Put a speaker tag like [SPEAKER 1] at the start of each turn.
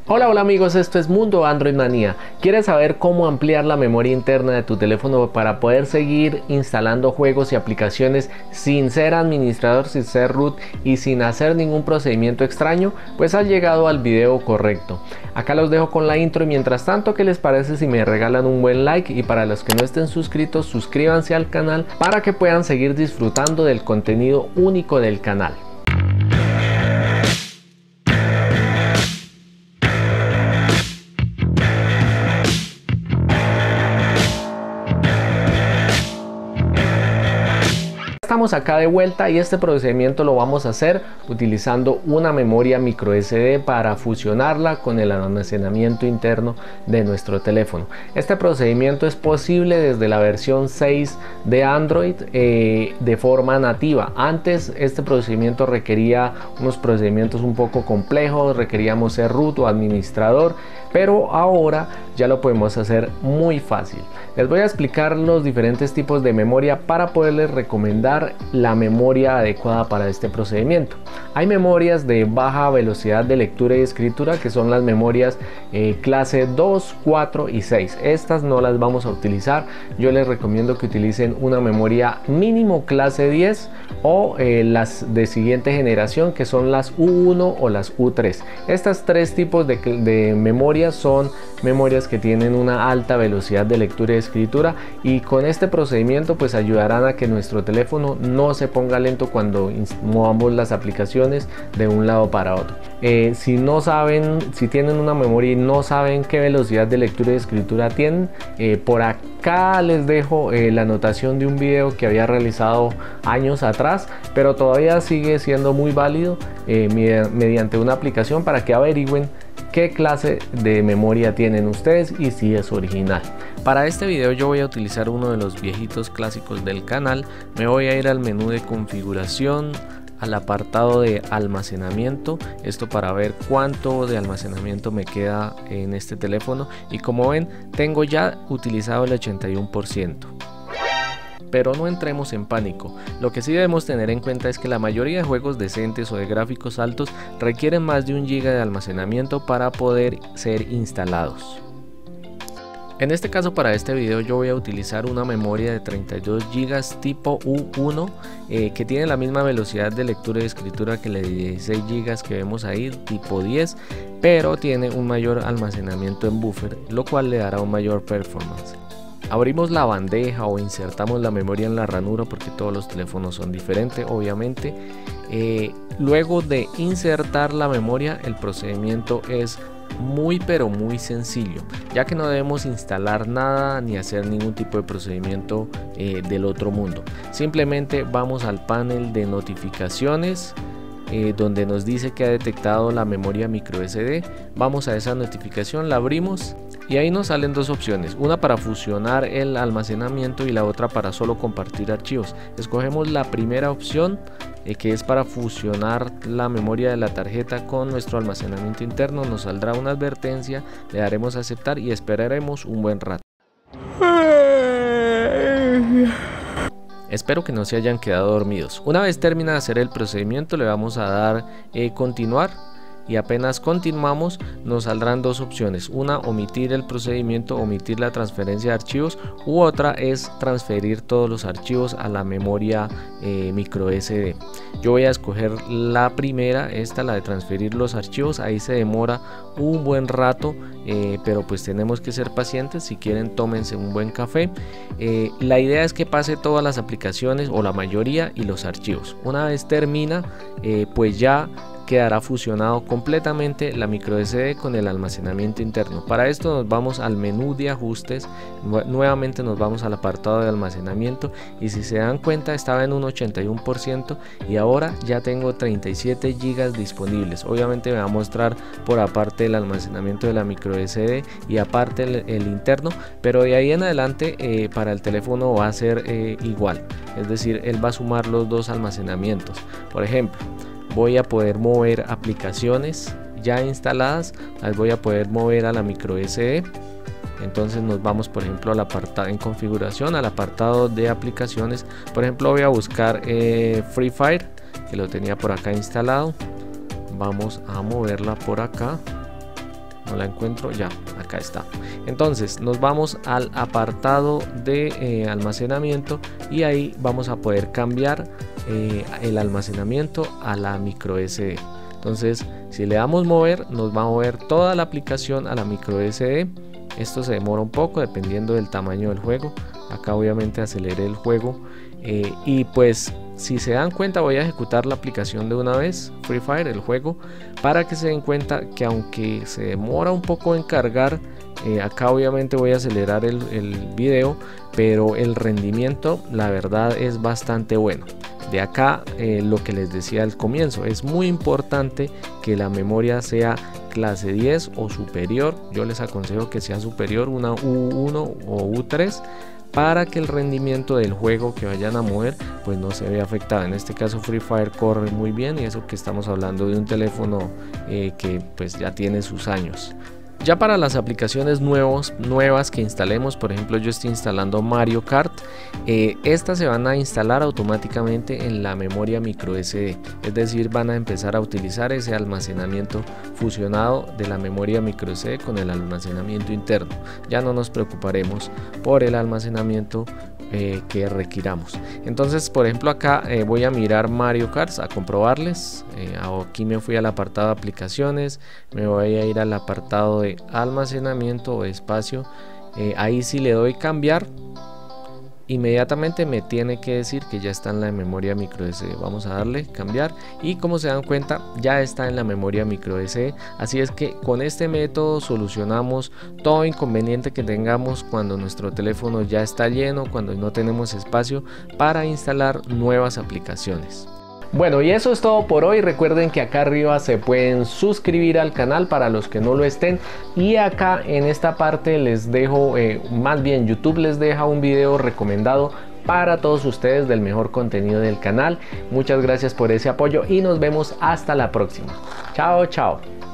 [SPEAKER 1] Hola amigos, esto es Mundo Android Manía. ¿Quieres saber cómo ampliar la memoria interna de tu teléfono para poder seguir instalando juegos y aplicaciones sin ser administrador, sin ser root y sin hacer ningún procedimiento extraño? Pues has llegado al video correcto. Acá los dejo con la intro y mientras tanto, ¿qué les parece si me regalan un buen like? Y para los que no estén suscritos, suscríbanse al canal para que puedan seguir disfrutando del contenido único del canal. Estamos acá de vuelta y este procedimiento lo vamos a hacer utilizando una memoria micro SD para fusionarla con el almacenamiento interno de nuestro teléfono. Este procedimiento es posible desde la versión 6 de Android de forma nativa. Antes este procedimiento requería unos procedimientos un poco complejos, requeríamos ser root o administrador, pero ahora ya lo podemos hacer muy fácil. Les voy a explicar los diferentes tipos de memoria para poderles recomendar la memoria adecuada para este procedimiento. Hay memorias de baja velocidad de lectura y escritura, que son las memorias clase 2, 4 y 6. Estas no las vamos a utilizar. Yo les recomiendo que utilicen una memoria mínimo clase 10 o las de siguiente generación, que son las U1 o las U3. Estas tres tipos de memorias son memorias que tienen una alta velocidad de lectura y escritura, y con este procedimiento pues ayudarán a que nuestro teléfono no se ponga lento cuando movamos las aplicaciones de un lado para otro. Si tienen una memoria y no saben qué velocidad de lectura y escritura tienen, por acá les dejo la anotación de un video que había realizado años atrás, pero todavía sigue siendo muy válido mediante una aplicación para que averigüen qué clase de memoria tienen ustedes y si es original. Para este video yo voy a utilizar uno de los viejitos clásicos del canal. Me voy a ir al menú de configuración, al apartado de almacenamiento, esto para ver cuánto de almacenamiento me queda en este teléfono, y como ven tengo ya utilizado el 81%. Pero no entremos en pánico. Lo que sí debemos tener en cuenta es que la mayoría de juegos decentes o de gráficos altos requieren más de 1 GB de almacenamiento para poder ser instalados. En este caso, para este video yo voy a utilizar una memoria de 32 GB tipo U1 que tiene la misma velocidad de lectura y escritura que la de 16 GB que vemos ahí, tipo 10, pero tiene un mayor almacenamiento en buffer, lo cual le dará un mayor performance. Abrimos la bandeja o insertamos la memoria en la ranura, porque todos los teléfonos son diferentes obviamente. Luego de insertar la memoria, el procedimiento es muy sencillo, ya que no debemos instalar nada ni hacer ningún tipo de procedimiento del otro mundo. Simplemente vamos al panel de notificaciones, donde nos dice que ha detectado la memoria micro SD. Vamos a esa notificación, la abrimos y ahí nos salen dos opciones, una para fusionar el almacenamiento y la otra para solo compartir archivos. Escogemos la primera opción, que es para fusionar la memoria de la tarjeta con nuestro almacenamiento interno. Nos saldrá una advertencia, le daremos a aceptar y esperaremos un buen rato. Espero que no se hayan quedado dormidos. Una vez termina de hacer el procedimiento, le vamos a dar continuar, y apenas continuamos nos saldrán dos opciones: una, omitir el procedimiento, omitir la transferencia de archivos, u otra es transferir todos los archivos a la memoria micro SD. Yo voy a escoger la primera, esta, la de transferir los archivos. Ahí se demora un buen rato, pero pues tenemos que ser pacientes. Si quieren, tómense un buen café. La idea es que pase todas las aplicaciones o la mayoría y los archivos. Una vez termina, pues ya quedará fusionado completamente la micro SD con el almacenamiento interno. Para esto nos vamos al menú de ajustes, nuevamente nos vamos al apartado de almacenamiento, y si se dan cuenta estaba en un 81% y ahora ya tengo 37 GB disponibles. Obviamente me va a mostrar por aparte el almacenamiento de la micro SD y aparte el interno, pero de ahí en adelante para el teléfono va a ser igual, es decir, él va a sumar los dos almacenamientos. Por ejemplo, voy a poder mover aplicaciones ya instaladas, las voy a poder mover a la micro SD. Entonces nos vamos, por ejemplo, al apartado en configuración, al apartado de aplicaciones. Por ejemplo, voy a buscar Free Fire, que lo tenía por acá instalado. Vamos a moverla por acá. no la encuentro, ya, acá está. Entonces nos vamos al apartado de almacenamiento y ahí vamos a poder cambiar el almacenamiento a la micro SD. Entonces si le damos mover, nos va a mover toda la aplicación a la micro SD. Esto se demora un poco dependiendo del tamaño del juego. Acá obviamente aceleré el juego y pues si se dan cuenta voy a ejecutar la aplicación de una vez, Free Fire, el juego, para que se den cuenta que aunque se demora un poco en cargar, acá obviamente voy a acelerar el video, pero el rendimiento la verdad es bastante bueno. De acá lo que les decía al comienzo, es muy importante que la memoria sea clase 10 o superior. Yo les aconsejo que sea superior, una U1 o U3, para que el rendimiento del juego que vayan a mover pues no se vea afectado. En este caso Free Fire corre muy bien, y eso que estamos hablando de un teléfono que pues ya tiene sus años. Ya para las aplicaciones nuevas que instalemos, por ejemplo yo estoy instalando Mario Kart, estas se van a instalar automáticamente en la memoria micro SD, es decir, van a empezar a utilizar ese almacenamiento fusionado de la memoria micro SD con el almacenamiento interno. Ya no nos preocuparemos por el almacenamiento que requiramos. Entonces por ejemplo acá voy a mirar Mario Kart a comprobarles. Aquí me fui al apartado de aplicaciones, me voy a ir al apartado de almacenamiento o espacio. Ahí si le doy cambiar, inmediatamente me tiene que decir que ya está en la memoria micro SD. Vamos a darle cambiar y como se dan cuenta ya está en la memoria micro SD. Así es que con este método solucionamos todo inconveniente que tengamos cuando nuestro teléfono ya está lleno, cuando no tenemos espacio para instalar nuevas aplicaciones. Bueno, y eso es todo por hoy. Recuerden que acá arriba se pueden suscribir al canal para los que no lo estén, y acá en esta parte les dejo, más bien YouTube les deja un video recomendado para todos ustedes del mejor contenido del canal. Muchas gracias por ese apoyo y nos vemos hasta la próxima. Chao, chao.